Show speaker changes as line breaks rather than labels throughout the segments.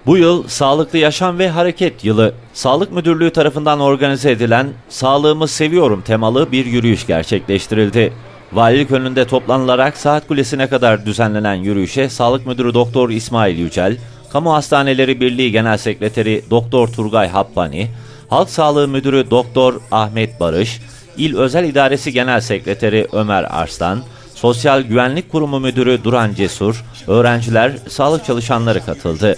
Bu yıl Sağlıklı Yaşam ve Hareket Yılı. Sağlık Müdürlüğü tarafından organize edilen "Sağlığımı Seviyorum" temalı bir yürüyüş gerçekleştirildi. Valilik önünde toplanılarak Saat Kulesi'ne kadar düzenlenen yürüyüşe Sağlık Müdürü Doktor İsmail Yücel, Kamu Hastaneleri Birliği Genel Sekreteri Doktor Turgay Happani, Halk Sağlığı Müdürü Doktor Ahmet Barış, İl Özel İdaresi Genel Sekreteri Ömer Arslan, Sosyal Güvenlik Kurumu Müdürü Duran Cesur, öğrenciler, sağlık çalışanları katıldı.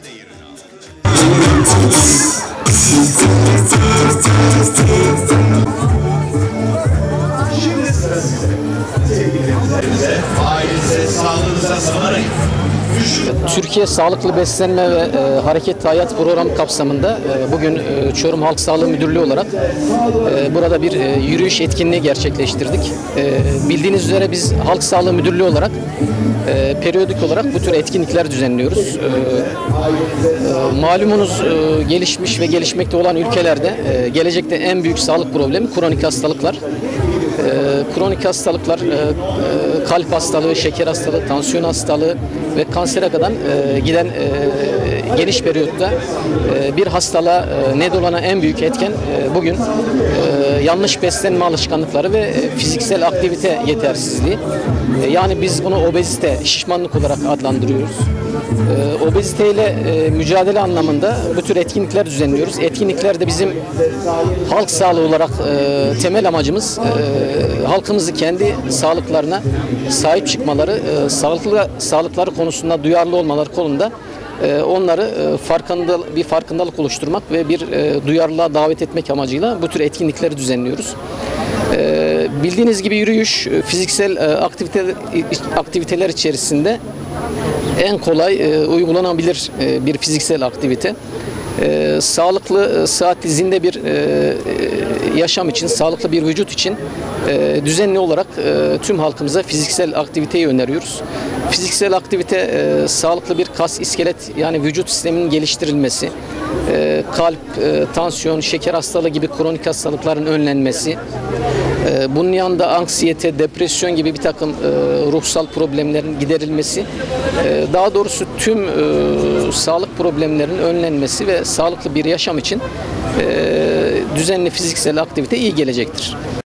Şimdi sıra size. Sevgililerinize, ailenize, sağlığınıza sarılın.
Türkiye Sağlıklı Beslenme ve Hareketli Hayat Programı kapsamında bugün Çorum Halk Sağlığı Müdürlüğü olarak burada bir yürüyüş etkinliği gerçekleştirdik. Bildiğiniz üzere biz Halk Sağlığı Müdürlüğü olarak periyodik olarak bu tür etkinlikler düzenliyoruz. Malumunuz gelişmiş ve gelişmekte olan ülkelerde gelecekte en büyük sağlık problemi kronik hastalıklar. Kronik hastalıklar, kalp hastalığı, şeker hastalığı, tansiyon hastalığı ve kansere kadar giden geniş periyotta bir hastalığa neden olan en büyük etken bugün yanlış beslenme alışkanlıkları ve fiziksel aktivite yetersizliği. Yani biz bunu obezite, şişmanlık olarak adlandırıyoruz. Obeziteyle mücadele anlamında bu tür etkinlikler düzenliyoruz. Etkinliklerde bizim halk sağlığı olarak temel amacımız halkımızı kendi sağlıklarına sahip çıkmaları, sağlıkları konusunda duyarlı olmaları konusunda onları bir farkındalık oluşturmak ve bir duyarlılığa davet etmek amacıyla bu tür etkinlikleri düzenliyoruz. Bildiğiniz gibi yürüyüş fiziksel aktiviteler içerisinde en kolay uygulanabilir bir fiziksel aktivite. Sağlıklı, sıhhatli, zinde bir yaşam için, sağlıklı bir vücut için düzenli olarak tüm halkımıza fiziksel aktiviteyi öneriyoruz. Fiziksel aktivite sağlıklı bir kas, iskelet yani vücut sisteminin geliştirilmesi, kalp, tansiyon, şeker hastalığı gibi kronik hastalıkların önlenmesi, bunun yanında anksiyete, depresyon gibi bir takım ruhsal problemlerin giderilmesi, daha doğrusu tüm sağlık problemlerinin önlenmesi ve sağlıklı bir yaşam için düzenli fiziksel aktivite iyi gelecektir.